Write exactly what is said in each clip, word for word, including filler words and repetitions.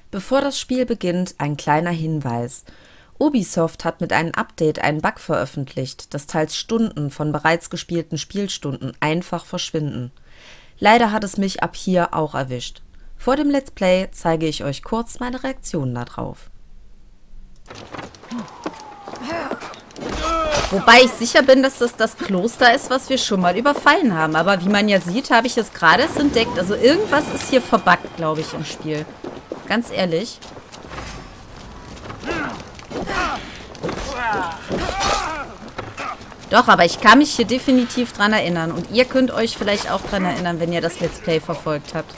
Bevor das Spiel beginnt, ein kleiner Hinweis. Ubisoft hat mit einem Update einen Bug veröffentlicht, dass teils Stunden von bereits gespielten Spielstunden einfach verschwinden. Leider hat es mich ab hier auch erwischt. Vor dem Let's Play zeige ich euch kurz meine Reaktionen darauf. Wobei ich sicher bin, dass das das Kloster ist, was wir schon mal überfallen haben. Aber wie man ja sieht, habe ich es gerade erst entdeckt. Also irgendwas ist hier verbuggt, glaube ich, im Spiel. Ganz ehrlich. Doch, aber ich kann mich hier definitiv dran erinnern. Und ihr könnt euch vielleicht auch dran erinnern, wenn ihr das Let's Play verfolgt habt.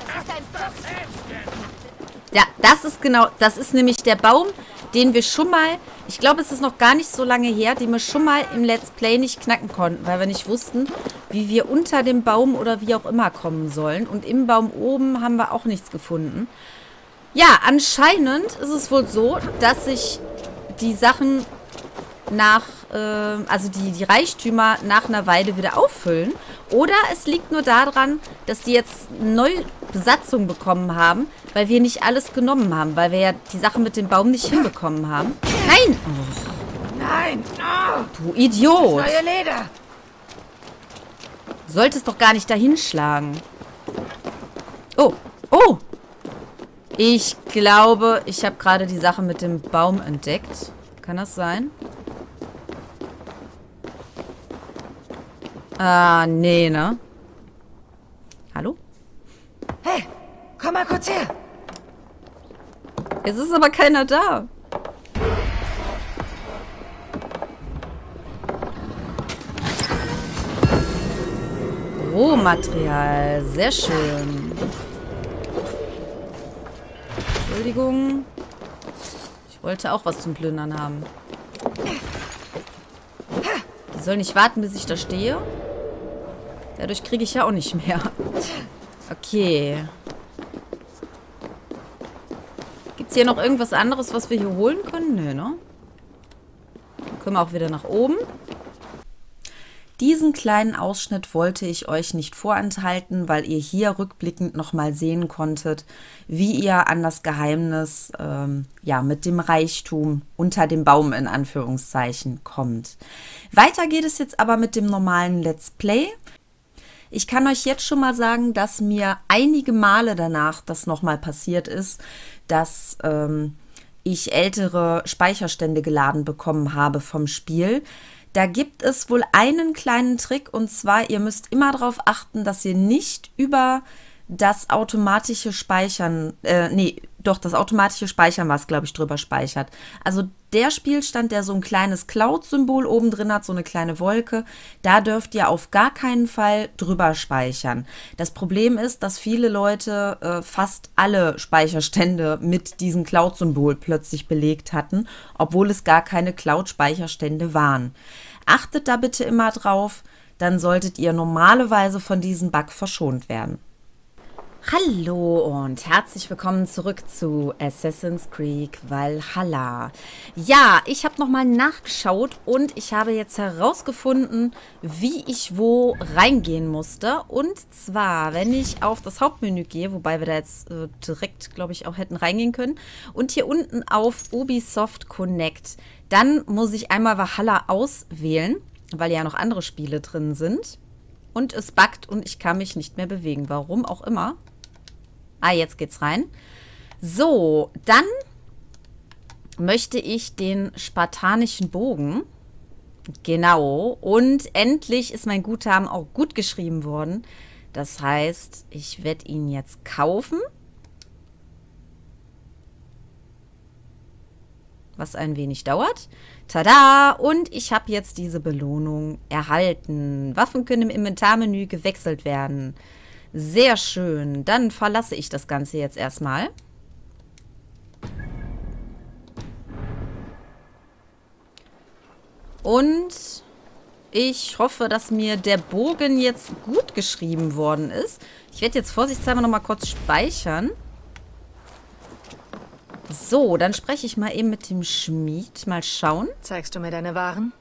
Ja, das ist genau, das ist nämlich der Baum, den wir schon mal, ich glaube, es ist noch gar nicht so lange her, den wir schon mal im Let's Play nicht knacken konnten, weil wir nicht wussten, wie wir unter dem Baum oder wie auch immer kommen sollen. Und im Baum oben haben wir auch nichts gefunden. Ja, anscheinend ist es wohl so, dass sich die Sachen nach, äh, also die, die Reichtümer nach einer Weile wieder auffüllen. Oder es liegt nur daran, dass die jetzt neue Besatzung bekommen haben, weil wir nicht alles genommen haben, weil wir ja die Sachen mit dem Baum nicht hinbekommen haben. Nein! Oh. Nein! Oh. Du Idiot! Das neue Leder! Du solltest doch gar nicht dahin schlagen. Oh! Oh! Ich glaube, ich habe gerade die Sache mit dem Baum entdeckt. Kann das sein? Ah, nee, ne? Hallo? Hey, komm mal kurz her. Es ist aber keiner da. Rohmaterial. Sehr schön. Entschuldigung. Ich wollte auch was zum Plündern haben. Die soll nicht warten, bis ich da stehe. Dadurch kriege ich ja auch nicht mehr. Okay. Gibt es hier noch irgendwas anderes, was wir hier holen können? Nö, ne? Dann können wir auch wieder nach oben. Diesen kleinen Ausschnitt wollte ich euch nicht vorenthalten, weil ihr hier rückblickend nochmal sehen konntet, wie ihr an das Geheimnis ähm, ja, mit dem Reichtum unter dem Baum in Anführungszeichen kommt. Weiter geht es jetzt aber mit dem normalen Let's Play. Ich kann euch jetzt schon mal sagen, dass mir einige Male danach das nochmal passiert ist, dass ähm, ich ältere Speicherstände geladen bekommen habe vom Spiel. Da gibt es wohl einen kleinen Trick, und zwar, ihr müsst immer darauf achten, dass ihr nicht über das automatische Speichern, äh, nee, doch, das automatische Speichern, was, glaube ich, drüber speichert. Also der Spielstand, der so ein kleines Cloud-Symbol oben drin hat, so eine kleine Wolke, da dürft ihr auf gar keinen Fall drüber speichern. Das Problem ist, dass viele Leute äh, fast alle Speicherstände mit diesem Cloud-Symbol plötzlich belegt hatten, obwohl es gar keine Cloud-Speicherstände waren. Achtet da bitte immer drauf, dann solltet ihr normalerweise von diesem Bug verschont werden. Hallo und herzlich willkommen zurück zu Assassin's Creed Valhalla. Ja, ich habe nochmal nachgeschaut und ich habe jetzt herausgefunden, wie ich wo reingehen musste. Und zwar, wenn ich auf das Hauptmenü gehe, wobei wir da jetzt äh, direkt, glaube ich, auch hätten reingehen können, und hier unten auf Ubisoft Connect, dann muss ich einmal Valhalla auswählen, weil ja noch andere Spiele drin sind. Und es buggt und ich kann mich nicht mehr bewegen. Warum auch immer. Ah, jetzt geht's rein. So, dann möchte ich den spartanischen Bogen. Genau. Und endlich ist mein Guthaben auch gut geschrieben worden. Das heißt, ich werde ihn jetzt kaufen. Was ein wenig dauert. Tada! Und ich habe jetzt diese Belohnung erhalten. Waffen können im Inventarmenü gewechselt werden. Sehr schön. Dann verlasse ich das Ganze jetzt erstmal. Und ich hoffe, dass mir der Bogen jetzt gut geschrieben worden ist. Ich werde jetzt vorsichtshalber noch mal kurz speichern. So, dann spreche ich mal eben mit dem Schmied. Mal schauen. Zeigst du mir deine Waren?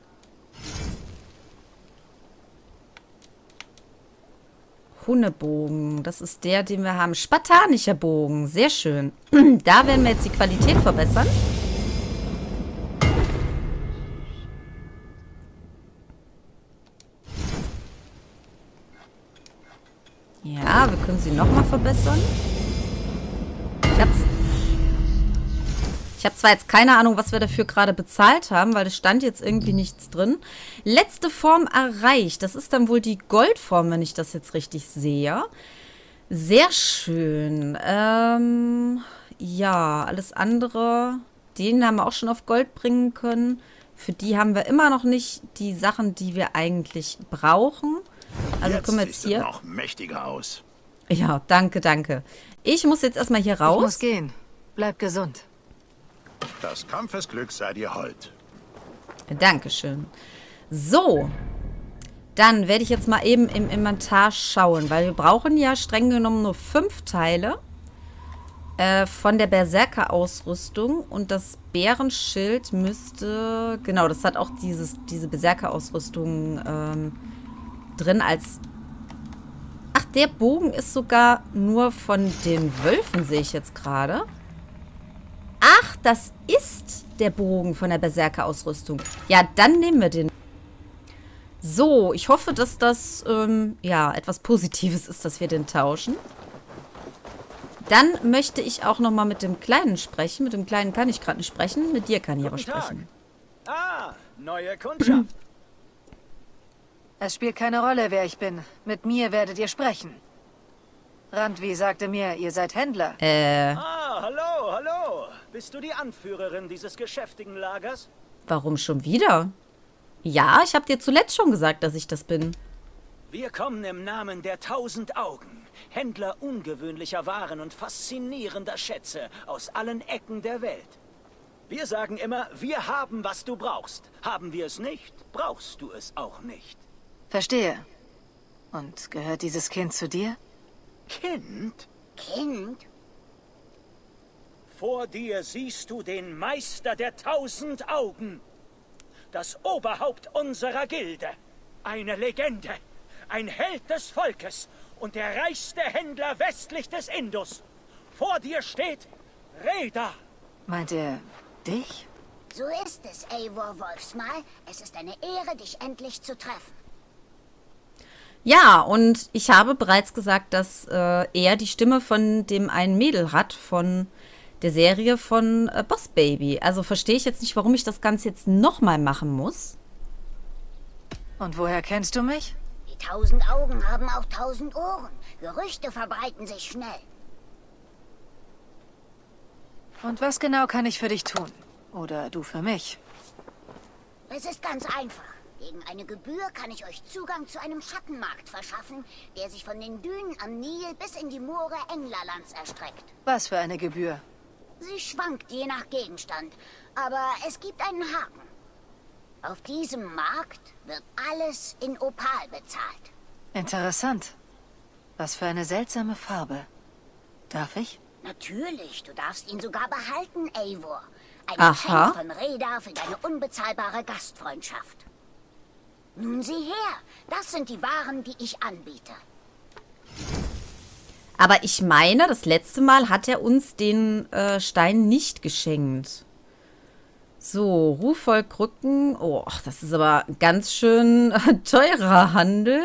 Hunnebogen. Das ist der, den wir haben. Spartanischer Bogen. Sehr schön. Da werden wir jetzt die Qualität verbessern. Ja, wir können sie nochmal verbessern. Ich hab's. Ich habe zwar jetzt keine Ahnung, was wir dafür gerade bezahlt haben, weil es stand jetzt irgendwie nichts drin. Letzte Form erreicht. Das ist dann wohl die Goldform, wenn ich das jetzt richtig sehe. Sehr schön. Ähm, ja, alles andere. Den haben wir auch schon auf Gold bringen können. Für die haben wir immer noch nicht die Sachen, die wir eigentlich brauchen. Also jetzt können wir jetzt hier... sieht noch mächtiger aus. Ja, danke, danke. Ich muss jetzt erstmal hier raus. Ich muss gehen. Bleib gesund. Das Kampfesglück sei dir hold. Dankeschön. So, dann werde ich jetzt mal eben im Inventar schauen, weil wir brauchen ja streng genommen nur fünf Teile äh, von der Berserker-Ausrüstung und das Bärenschild müsste, genau, das hat auch dieses, diese Berserker-Ausrüstung ähm, drin als... Ach, der Bogen ist sogar nur von den Wölfen, sehe ich jetzt gerade. Ach, das ist der Bogen von der Berserker-Ausrüstung. Ja, dann nehmen wir den. So, ich hoffe, dass das ähm, ja etwas Positives ist, dass wir den tauschen. Dann möchte ich auch noch mal mit dem Kleinen sprechen. Mit dem Kleinen kann ich gerade nicht sprechen. Mit dir kann ich aber sprechen. Ah, neue Kundschaft. Es spielt keine Rolle, wer ich bin. Mit mir werdet ihr sprechen. Randvi sagte mir, ihr seid Händler. Äh, Ah, hallo, hallo. Bist du die Anführerin dieses geschäftigen Lagers? warum schon wieder? Ja, ich habe dir zuletzt schon gesagt, dass ich das bin. Wir kommen im Namen der Tausend Augen, Händler ungewöhnlicher Waren und faszinierender Schätze aus allen Ecken der Welt. Wir sagen immer, wir haben, was du brauchst. Haben wir es nicht, brauchst du es auch nicht. Verstehe. Und gehört dieses Kind zu dir? Kind? Kind? Vor dir siehst du den Meister der Tausend Augen. Das Oberhaupt unserer Gilde. Eine Legende. Ein Held des Volkes und der reichste Händler westlich des Indus. Vor dir steht Reda. Meint er dich? So ist es, Eivor Wolfsmal. Es ist eine Ehre, dich endlich zu treffen. Ja, und ich habe bereits gesagt, dass äh, er die Stimme von dem einen Mädel hat, von der Serie von äh, Boss Baby. Also verstehe ich jetzt nicht, warum ich das Ganze jetzt nochmal machen muss. Und woher kennst du mich? Die tausend Augen haben auch tausend Ohren. Gerüchte verbreiten sich schnell. Und was genau kann ich für dich tun? Oder du für mich? Es ist ganz einfach. Gegen eine Gebühr kann ich euch Zugang zu einem Schattenmarkt verschaffen, der sich von den Dünen am Nil bis in die Moore Englerlands erstreckt. Was für eine Gebühr? Sie schwankt je nach Gegenstand, aber es gibt einen Haken. Auf diesem Markt wird alles in Opal bezahlt. Interessant. Was für eine seltsame Farbe. Darf ich? Natürlich, du darfst ihn sogar behalten, Eivor. Ein Aha. Geschenk von Reda für deine unbezahlbare Gastfreundschaft. Nun sieh her, das sind die Waren, die ich anbiete. Aber ich meine, das letzte Mal hat er uns den äh, Stein nicht geschenkt. So, Rufvolk Rücken. Oh, das ist aber ganz schön äh, teurer Handel.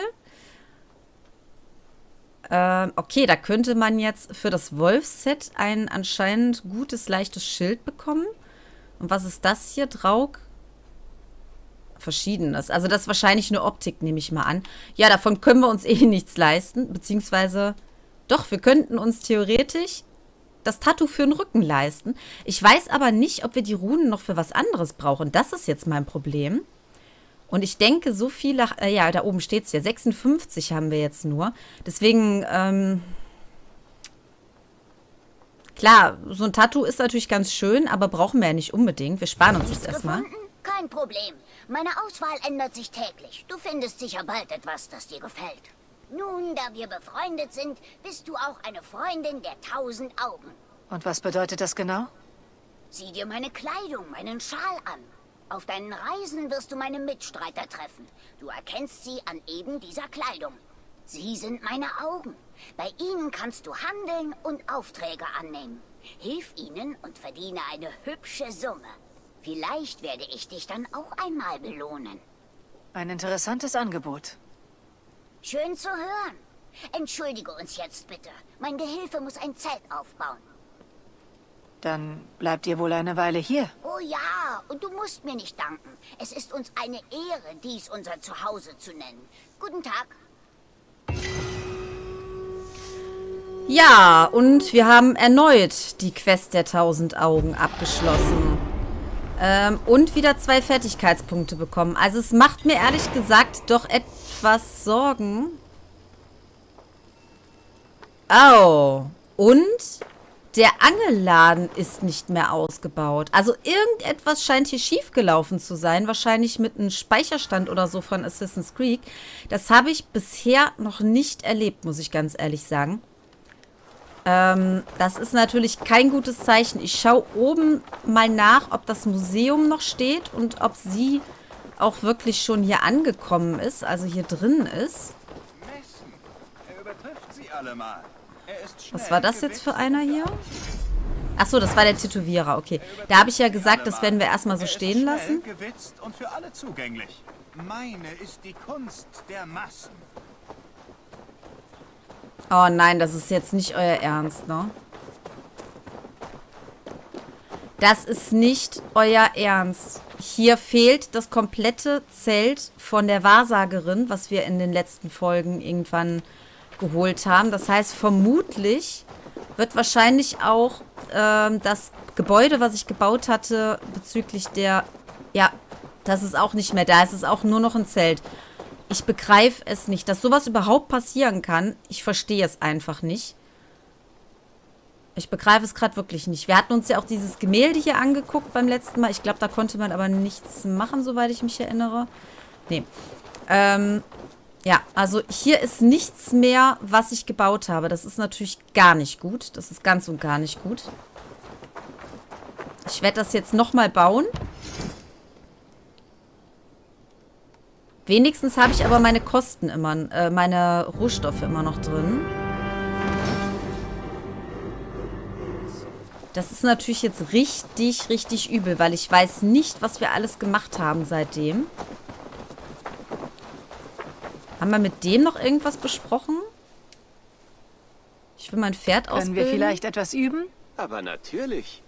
Ähm, okay, da könnte man jetzt für das Wolfset ein anscheinend gutes, leichtes Schild bekommen. Und was ist das hier? Draug? Verschiedenes. Also das ist wahrscheinlich eine Optik, nehme ich mal an. Ja, davon können wir uns eh nichts leisten. Beziehungsweise, doch, wir könnten uns theoretisch das Tattoo für den Rücken leisten. Ich weiß aber nicht, ob wir die Runen noch für was anderes brauchen. Das ist jetzt mein Problem. Und ich denke, so viele... Äh, ja, da oben steht es ja. sechsundfünfzig haben wir jetzt nur. Deswegen, ähm... klar, so ein Tattoo ist natürlich ganz schön, aber brauchen wir ja nicht unbedingt. Wir sparen uns das erstmal. Gefunden? Kein Problem. Meine Auswahl ändert sich täglich. Du findest sicher bald etwas, das dir gefällt. Nun, da wir befreundet sind, bist du auch eine Freundin der tausend Augen. Und was bedeutet das genau? Sieh dir meine Kleidung, meinen Schal an. Auf deinen Reisen wirst du meine Mitstreiter treffen. Du erkennst sie an eben dieser Kleidung. Sie sind meine Augen. Bei ihnen kannst du handeln und Aufträge annehmen. Hilf ihnen und verdiene eine hübsche Summe. Vielleicht werde ich dich dann auch einmal belohnen. Ein interessantes Angebot. Schön zu hören. Entschuldige uns jetzt bitte. Mein Gehilfe muss ein Zelt aufbauen. Dann bleibt ihr wohl eine Weile hier. Oh ja, und du musst mir nicht danken. Es ist uns eine Ehre, dies unser Zuhause zu nennen. Guten Tag. Ja, und wir haben erneut die Quest der tausend Augen abgeschlossen. Ähm, und wieder zwei Fertigkeitspunkte bekommen. Also es macht mir ehrlich gesagt doch etwas Sorgen. Oh. Und der Angelladen ist nicht mehr ausgebaut. Also irgendetwas scheint hier schiefgelaufen zu sein. Wahrscheinlich mit einem Speicherstand oder so von Assassin's Creed. Das habe ich bisher noch nicht erlebt, muss ich ganz ehrlich sagen. Ähm, das ist natürlich kein gutes Zeichen. Ich schaue oben mal nach, ob das Museum noch steht und ob sie auch wirklich schon hier angekommen ist, also hier drin ist. Er übertrifft sie alle mal. Er ist schnell, Was war das jetzt für einer hier? Achso, das war der Tätowierer, okay. Da habe ich ja gesagt, das werden wir erstmal so stehen lassen. Gewitzt und für alle zugänglich. Meine ist die Kunst der Massen. Oh nein, das ist jetzt nicht euer Ernst, ne? Das ist nicht euer Ernst. Hier fehlt das komplette Zelt von der Wahrsagerin, was wir in den letzten Folgen irgendwann geholt haben. Das heißt, vermutlich wird wahrscheinlich auch ähm, das Gebäude, was ich gebaut hatte, bezüglich der... Ja, das ist auch nicht mehr da. Es ist auch nur noch ein Zelt. Ich begreife es nicht, dass sowas überhaupt passieren kann. Ich verstehe es einfach nicht. Ich begreife es gerade wirklich nicht. Wir hatten uns ja auch dieses Gemälde hier angeguckt beim letzten Mal. Ich glaube, da konnte man aber nichts machen, soweit ich mich erinnere. Nee. Ähm, ja, also hier ist nichts mehr, was ich gebaut habe. Das ist natürlich gar nicht gut. Das ist ganz und gar nicht gut. Ich werde das jetzt nochmal bauen. Wenigstens habe ich aber meine Kosten immer, äh, meine Rohstoffe immer noch drin. Das ist natürlich jetzt richtig, richtig übel, weil ich weiß nicht, was wir alles gemacht haben seitdem. Haben wir mit dem noch irgendwas besprochen? Ich will mein Pferd ausbilden. Können wir vielleicht etwas üben? Aber natürlich.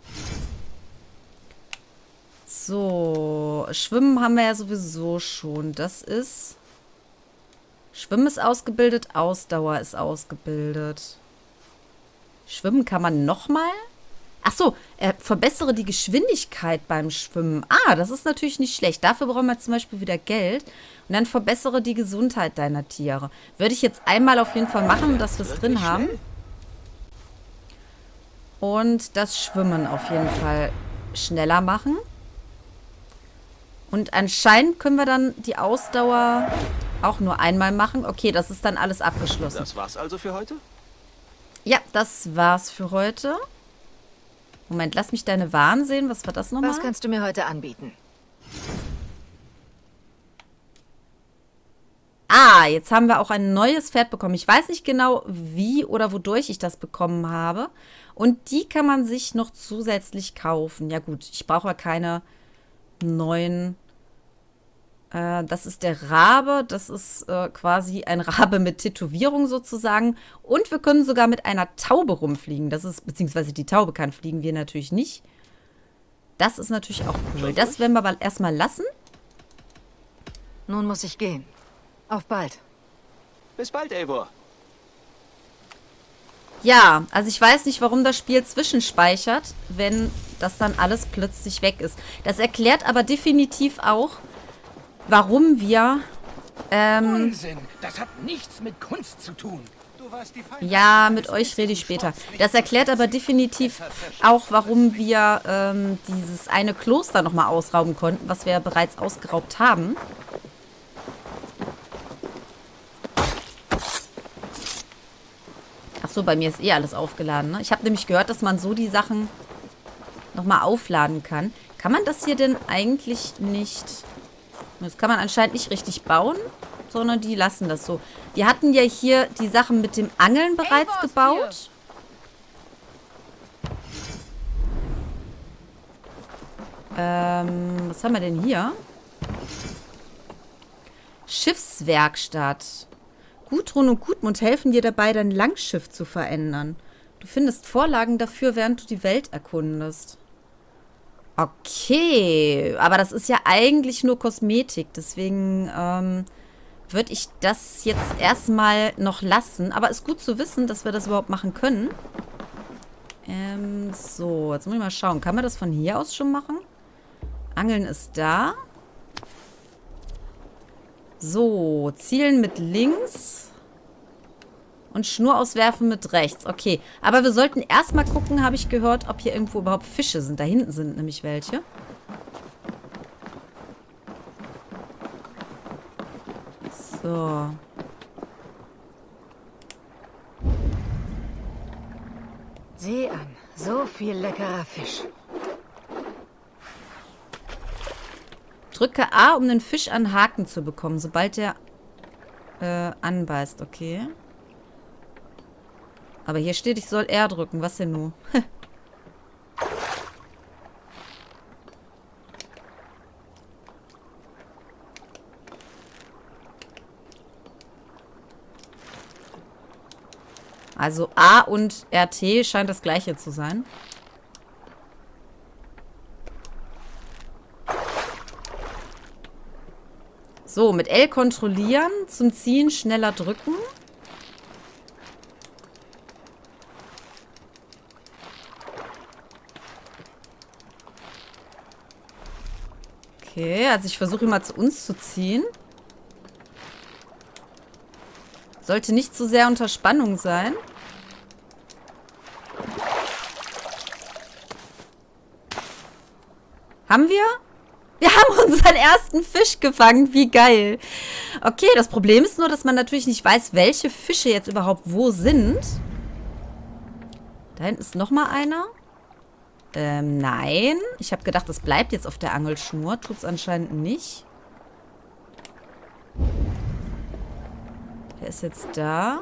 So, Schwimmen haben wir ja sowieso schon. Das ist... Schwimmen ist ausgebildet, Ausdauer ist ausgebildet. Schwimmen kann man nochmal? Ach so, äh, verbessere die Geschwindigkeit beim Schwimmen. Ah, das ist natürlich nicht schlecht. Dafür brauchen wir zum Beispiel wieder Geld. Und dann verbessere die Gesundheit deiner Tiere. Würde ich jetzt einmal auf jeden Fall machen, dass wir es drin haben. Und das Schwimmen auf jeden Fall schneller machen. Und anscheinend können wir dann die Ausdauer auch nur einmal machen. Okay, das ist dann alles abgeschlossen. Das war's also für heute? Ja, das war's für heute. Moment, lass mich deine Waren sehen. Was war das nochmal? Was kannst du mir heute anbieten? Ah, jetzt haben wir auch ein neues Pferd bekommen. Ich weiß nicht genau, wie oder wodurch ich das bekommen habe. Und die kann man sich noch zusätzlich kaufen. Ja gut, ich brauche ja keine neuen... Äh, das ist der Rabe. Das ist äh, quasi ein Rabe mit Tätowierung sozusagen. Und wir können sogar mit einer Taube rumfliegen. Das ist, beziehungsweise die Taube kann fliegen, wir natürlich nicht. Das ist natürlich auch cool. Das werden wir aber erstmal lassen. Nun muss ich gehen. Auf bald. Bis bald, Eivor. Ja, also ich weiß nicht, warum das Spiel zwischenspeichert, wenn das dann alles plötzlich weg ist. Das erklärt aber definitiv auch, warum wir... Ähm, Unsinn! Das hat nichts mit Kunst zu tun. Du weißt, die Feinde ja, mit euch rede ich später. Das erklärt aber definitiv auch, warum wir ähm, dieses eine Kloster nochmal ausrauben konnten, was wir ja bereits ausgeraubt haben. Ach so, bei mir ist eh alles aufgeladen, ne? Ich habe nämlich gehört, dass man so die Sachen nochmal aufladen kann. Kann man das hier denn eigentlich nicht... Das kann man anscheinend nicht richtig bauen. sondern die lassen das so. Die hatten ja hier die Sachen mit dem Angeln bereits Eivor ist gebaut. Ähm, was haben wir denn hier? Schiffswerkstatt. Gudrun und Gudmund helfen dir dabei, dein Langschiff zu verändern. Du findest Vorlagen dafür, während du die Welt erkundest. Okay, aber das ist ja eigentlich nur Kosmetik. Deswegen ähm, würde ich das jetzt erstmal noch lassen. Aber ist gut zu wissen, dass wir das überhaupt machen können. Ähm, so, jetzt muss ich mal schauen. Kann man das von hier aus schon machen? Angeln ist da. So, zielen mit links. Und Schnur auswerfen mit rechts. Okay, aber wir sollten erstmal gucken, habe ich gehört, ob hier irgendwo überhaupt Fische sind. Da hinten sind nämlich welche. So. Sieh an, so viel leckerer Fisch. Drücke A, um den Fisch an Haken zu bekommen, sobald er äh, anbeißt. Okay. Aber hier steht, ich soll R drücken. Was denn nun? Also A und R T scheint das gleiche zu sein. So, mit L kontrollieren, zum Ziehen schneller drücken. Okay, also ich versuche mal zu uns zu ziehen. Sollte nicht zu sehr unter Spannung sein. Haben wir? Wir haben unseren ersten Fisch gefangen. Wie geil. Okay, das Problem ist nur, dass man natürlich nicht weiß, welche Fische jetzt überhaupt wo sind. Da hinten ist nochmal einer. Ähm, nein. Ich habe gedacht, das bleibt jetzt auf der Angelschnur. Tut es anscheinend nicht. Der ist jetzt da.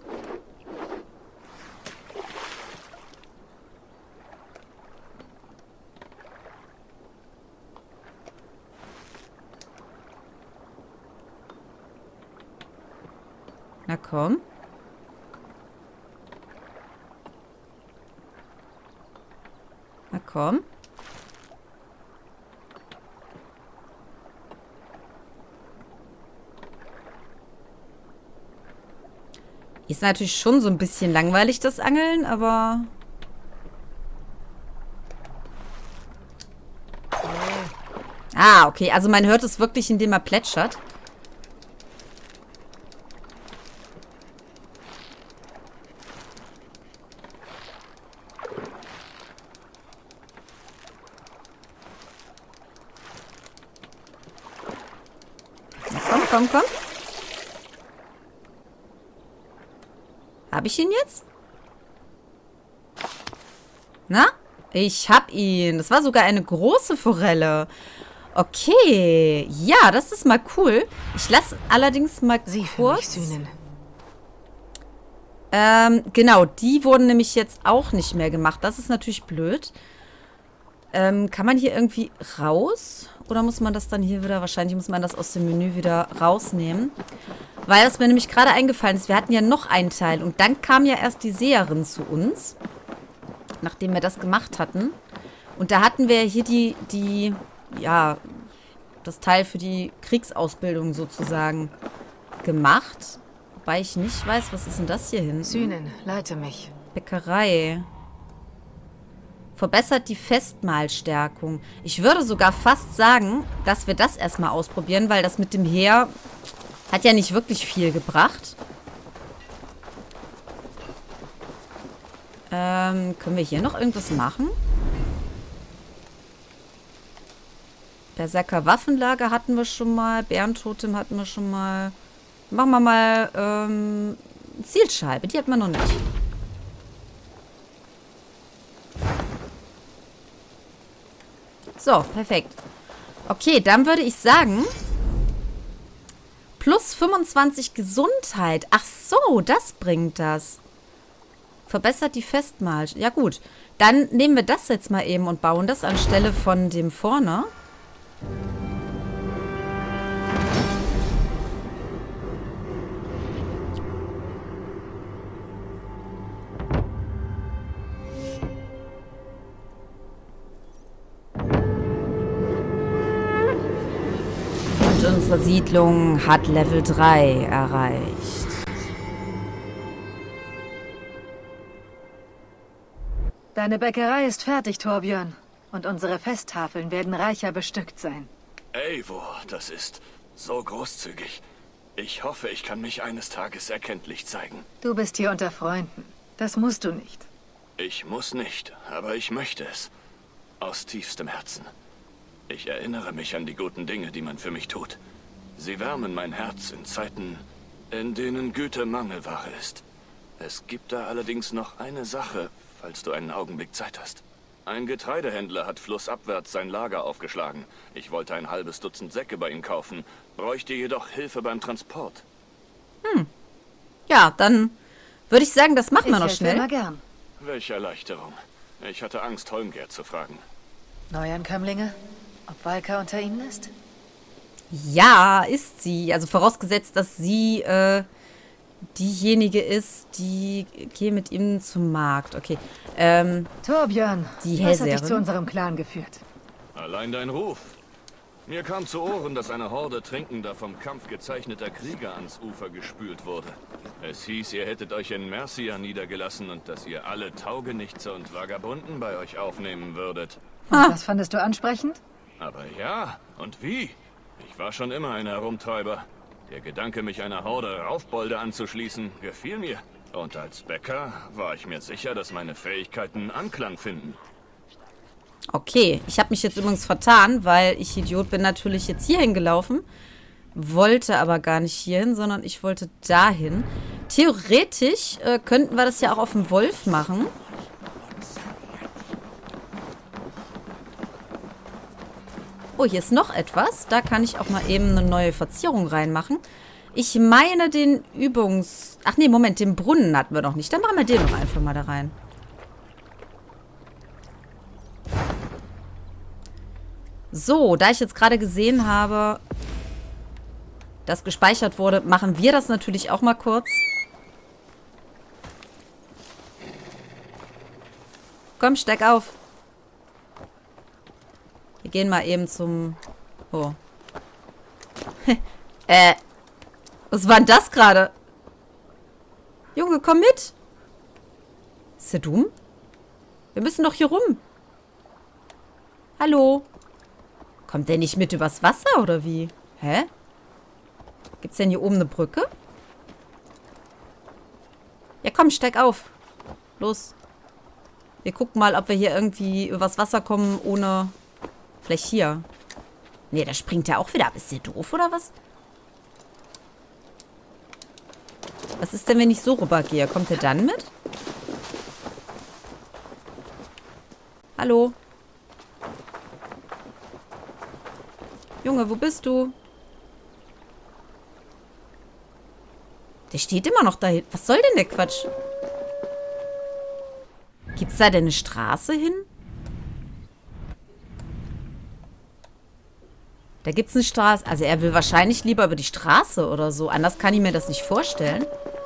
Na komm. Na komm. Ist natürlich schon so ein bisschen langweilig, das Angeln, aber... Ah, okay. Also man hört es wirklich, indem er plätschert. Komm, komm, komm. Habe ich ihn jetzt? Na? Ich hab ihn. Das war sogar eine große Forelle. Okay. Ja, das ist mal cool. Ich lasse allerdings mal Sie kurz... für mich sühnen. Ähm, genau. Die wurden nämlich jetzt auch nicht mehr gemacht. Das ist natürlich blöd. Ähm, kann man hier irgendwie raus? Oder muss man das dann hier wieder... Wahrscheinlich muss man das aus dem Menü wieder rausnehmen. Weil es mir nämlich gerade eingefallen ist, wir hatten ja noch einen Teil. Und dann kam ja erst die Seherin zu uns. Nachdem wir das gemacht hatten. Und da hatten wir hier die, die, ja, das Teil für die Kriegsausbildung sozusagen gemacht. Wobei ich nicht weiß, was ist denn das hier hinten? Sühnen, leite mich. Bäckerei. Verbessert die Festmahlstärkung. Ich würde sogar fast sagen, dass wir das erstmal ausprobieren, weil das mit dem Heer hat ja nicht wirklich viel gebracht. Ähm, können wir hier noch irgendwas machen? Berserker Waffenlager hatten wir schon mal. Bärentotem hatten wir schon mal. Machen wir mal ähm, Zielscheibe. Die hatten wir noch nicht. So, perfekt. Okay, dann würde ich sagen, Plus fünfundzwanzig Gesundheit. Ach so, das bringt das. Verbessert die Festmahl. Ja gut, dann nehmen wir das jetzt mal eben und bauen das anstelle von dem vorne. Unsere Siedlung hat Level drei erreicht. Deine Bäckerei ist fertig, Torbjörn. Und unsere Festtafeln werden reicher bestückt sein. Eivor, das ist so großzügig. Ich hoffe, ich kann mich eines Tages erkenntlich zeigen. Du bist hier unter Freunden. Das musst du nicht. Ich muss nicht, aber ich möchte es. Aus tiefstem Herzen. Ich erinnere mich an die guten Dinge, die man für mich tut. Sie wärmen mein Herz in Zeiten, in denen Güte Mangelware ist. Es gibt da allerdings noch eine Sache, falls du einen Augenblick Zeit hast. Ein Getreidehändler hat flussabwärts sein Lager aufgeschlagen. Ich wollte ein halbes Dutzend Säcke bei ihm kaufen, bräuchte jedoch Hilfe beim Transport. Hm. Ja, dann würde ich sagen, das machen ich wir noch helfe schnell. immer gern. Welche Erleichterung. Ich hatte Angst, Holmgerd zu fragen. Neuankömmlinge? Ob Valka unter ihnen ist? Ja, ist sie. Also vorausgesetzt, dass sie äh, diejenige ist, die... Gehe mit ihm zum Markt. Okay. Ähm, Torbjörn, die was hat dich Hellseherin? zu unserem Clan geführt? Allein dein Ruf. Mir kam zu Ohren, dass eine Horde trinkender, vom Kampf gezeichneter Krieger ans Ufer gespült wurde. Es hieß, ihr hättet euch in Mercia niedergelassen und dass ihr alle Taugenichtse und Vagabunden bei euch aufnehmen würdet. Und Ah. was fandest du ansprechend? Aber ja, und wie? Ich war schon immer ein Herumtreiber. Der Gedanke, mich einer Horde Raufbolde anzuschließen, gefiel mir. Und als Bäcker war ich mir sicher, dass meine Fähigkeiten Anklang finden. Okay, ich habe mich jetzt übrigens vertan, weil ich Idiot bin natürlich jetzt hierhin gelaufen. Wollte aber gar nicht hierhin, sondern ich wollte dahin. Theoretisch äh, könnten wir das ja auch auf dem Wolf machen. Oh, hier ist noch etwas. Da kann ich auch mal eben eine neue Verzierung reinmachen. Ich meine den Übungs... Ach nee, Moment, den Brunnen hatten wir noch nicht. Dann machen wir den noch einfach mal da rein. So, da ich jetzt gerade gesehen habe, dass gespeichert wurde, machen wir das natürlich auch mal kurz. Komm, steig auf. Wir gehen mal eben zum... Oh. äh. Was war denn das gerade? Junge, komm mit. Ist der dumm? Wir müssen doch hier rum. Hallo? Kommt der nicht mit übers Wasser, oder wie? Hä? Gibt's denn hier oben eine Brücke? Ja, komm, steig auf. Los. Wir gucken mal, ob wir hier irgendwie übers Wasser kommen, ohne... Vielleicht hier. Nee, da springt er auch wieder ab. Ist der doof, oder was? Was ist denn, wenn ich so rübergehe? Kommt er dann mit? Hallo? Junge, wo bist du? Der steht immer noch dahin. Was soll denn der Quatsch? Gibt's da denn eine Straße hin? Da gibt's eine Straße. Also er will wahrscheinlich lieber über die Straße oder so. Anders kann ich mir das nicht vorstellen.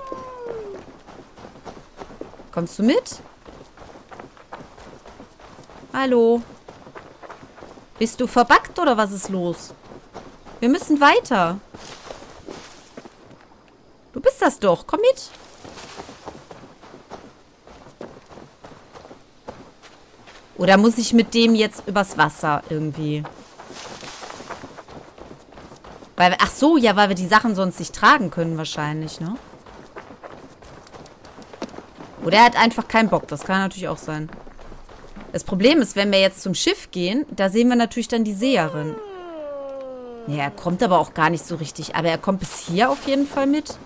Kommst du mit? Hallo? Bist du verbackt oder was ist los? Wir müssen weiter. Du bist das doch. Komm mit. Oder muss ich mit dem jetzt übers Wasser irgendwie? Weil wir, ach so, ja, weil wir die Sachen sonst nicht tragen können wahrscheinlich, ne? Oder er hat einfach keinen Bock. Das kann natürlich auch sein. Das Problem ist, wenn wir jetzt zum Schiff gehen, da sehen wir natürlich dann die Seherin. Ja, er kommt aber auch gar nicht so richtig. Aber er kommt bis hier auf jeden Fall mit.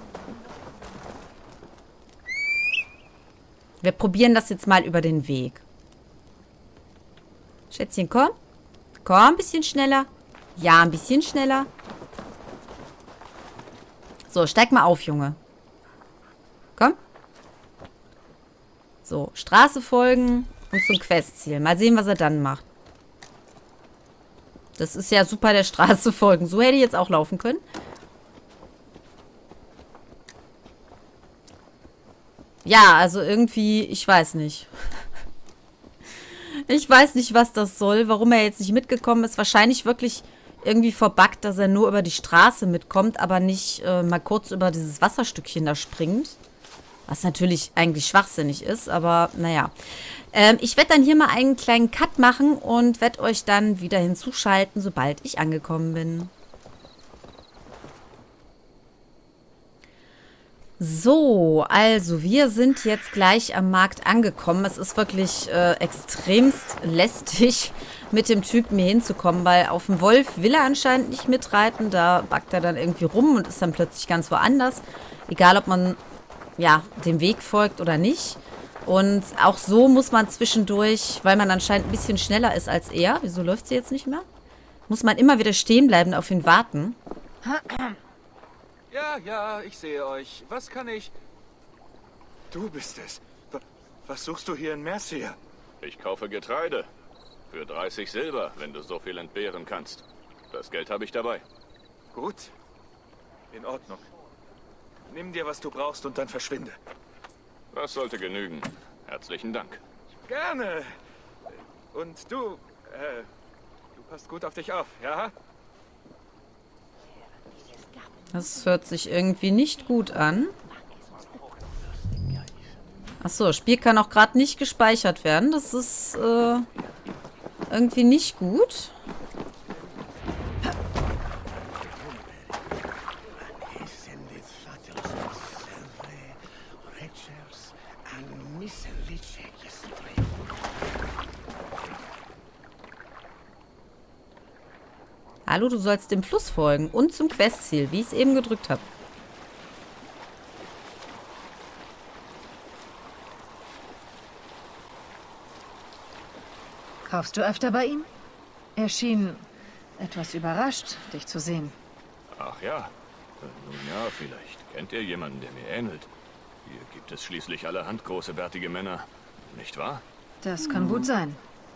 Wir probieren das jetzt mal über den Weg. Schätzchen, komm. Komm, ein bisschen schneller. Ja, ein bisschen schneller. So, steig mal auf, Junge. Komm. So, Straße folgen und zum Questziel. Mal sehen, was er dann macht. Das ist ja super, der Straße folgen. So hätte ich jetzt auch laufen können. Ja, also irgendwie, ich weiß nicht. Ich weiß nicht, was das soll, warum er jetzt nicht mitgekommen ist. Wahrscheinlich wirklich irgendwie verbuggt, dass er nur über die Straße mitkommt, aber nicht äh, mal kurz über dieses Wasserstückchen da springt. Was natürlich eigentlich schwachsinnig ist, aber naja. Ähm, ich werde dann hier mal einen kleinen Cut machen und werde euch dann wieder hinzuschalten, sobald ich angekommen bin. So, also wir sind jetzt gleich am Markt angekommen. Es ist wirklich äh, extremst lästig, mit dem Typen hier hinzukommen, weil auf dem Wolf will er anscheinend nicht mitreiten. Da backt er dann irgendwie rum und ist dann plötzlich ganz woanders. Egal, ob man ja dem Weg folgt oder nicht. Und auch so muss man zwischendurch, weil man anscheinend ein bisschen schneller ist als er. Wieso läuft sie jetzt nicht mehr? Muss man immer wieder stehen bleiben und auf ihn warten. Ja, ja, ich sehe euch. Was kann ich... Du bist es. W was suchst du hier in Mercia? Ich kaufe Getreide. Für dreißig Silber, wenn du so viel entbehren kannst. Das Geld habe ich dabei. Gut. In Ordnung. Nimm dir, was du brauchst und dann verschwinde. Das sollte genügen. Herzlichen Dank. Gerne. Und du, äh, du passt gut auf dich auf, ja? Das hört sich irgendwie nicht gut an. Achso, das Spiel kann auch gerade nicht gespeichert werden. Das ist äh, irgendwie nicht gut. Hallo, du sollst dem Fluss folgen und zum Questziel, wie ich es eben gedrückt habe. Kaufst du öfter bei ihm? Er schien etwas überrascht, dich zu sehen. Ach ja. Nun ja, vielleicht kennt ihr jemanden, der mir ähnelt. Hier gibt es schließlich allerhand große, bärtige Männer. Nicht wahr? Das kann gut sein.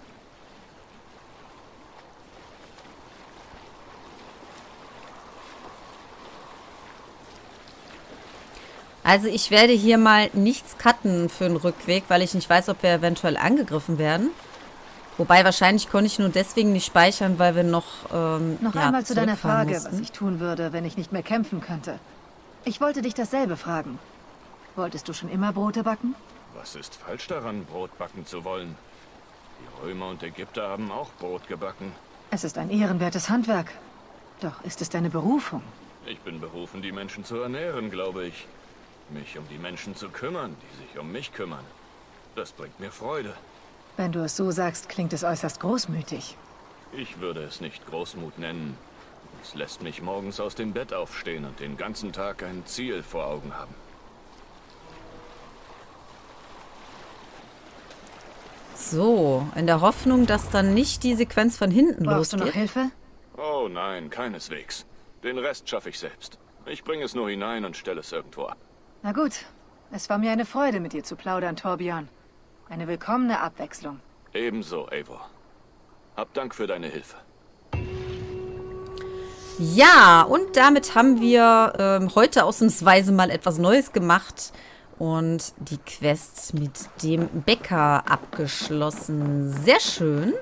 Also ich werde hier mal nichts cutten für den Rückweg, weil ich nicht weiß, ob wir eventuell angegriffen werden. Wobei wahrscheinlich konnte ich nur deswegen nicht speichern, weil wir noch ähm, Noch ja, einmal zu deiner Frage, mussten. was ich tun würde, wenn ich nicht mehr kämpfen könnte. Ich wollte dich dasselbe fragen. Wolltest du schon immer Brote backen? Was ist falsch daran, Brot backen zu wollen? Die Römer und Ägypter haben auch Brot gebacken. Es ist ein ehrenwertes Handwerk. Doch ist es deine Berufung? Ich bin berufen, die Menschen zu ernähren, glaube ich. Mich um die Menschen zu kümmern, die sich um mich kümmern. Das bringt mir Freude. Wenn du es so sagst, klingt es äußerst großmütig. Ich würde es nicht Großmut nennen. Es lässt mich morgens aus dem Bett aufstehen und den ganzen Tag ein Ziel vor Augen haben. So, in der Hoffnung, dass dann nicht die Sequenz von hinten Brauchst du losgeht. noch Hilfe? Oh nein, keineswegs. Den Rest schaffe ich selbst. Ich bringe es nur hinein und stelle es irgendwo ab. Na gut. Es war mir eine Freude, mit dir zu plaudern, Torbjörn. Eine willkommene Abwechslung. Ebenso, Eivor. Hab Dank für deine Hilfe. Ja, und damit haben wir ähm, heute ausnahmsweise mal etwas Neues gemacht und die Quest mit dem Bäcker abgeschlossen. Sehr schön.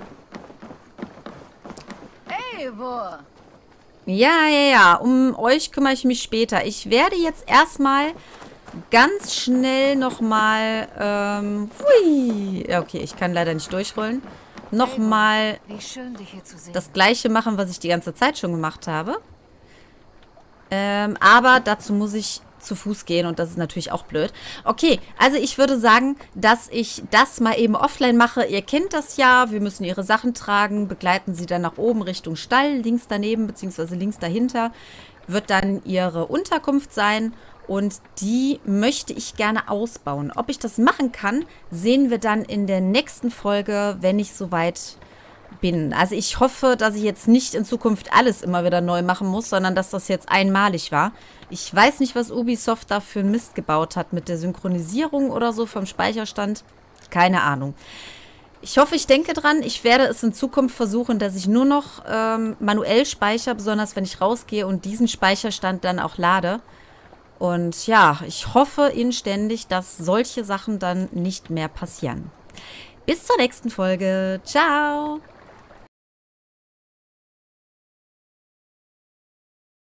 Eivor! Ja, ja, ja. Um euch kümmere ich mich später. Ich werde jetzt erstmal ganz schnell nochmal, ähm, hui. Ja, okay, ich kann leider nicht durchrollen. Nochmal Wie schön, dich hier zu sehen. das Gleiche machen, was ich die ganze Zeit schon gemacht habe. Ähm, aber dazu muss ich zu Fuß gehen und das ist natürlich auch blöd. Okay, also ich würde sagen, dass ich das mal eben offline mache. Ihr kennt das ja, wir müssen ihre Sachen tragen, begleiten sie dann nach oben Richtung Stall, links daneben bzw. links dahinter wird dann ihre Unterkunft sein und die möchte ich gerne ausbauen. Ob ich das machen kann, sehen wir dann in der nächsten Folge, wenn ich soweit bin. Also ich hoffe, dass ich jetzt nicht in Zukunft alles immer wieder neu machen muss, sondern dass das jetzt einmalig war. Ich weiß nicht, was Ubisoft da für einen Mist gebaut hat mit der Synchronisierung oder so vom Speicherstand. Keine Ahnung. Ich hoffe, ich denke dran. Ich werde es in Zukunft versuchen, dass ich nur noch ähm, manuell speichere, besonders wenn ich rausgehe und diesen Speicherstand dann auch lade. Und ja, ich hoffe inständig, dass solche Sachen dann nicht mehr passieren. Bis zur nächsten Folge. Ciao!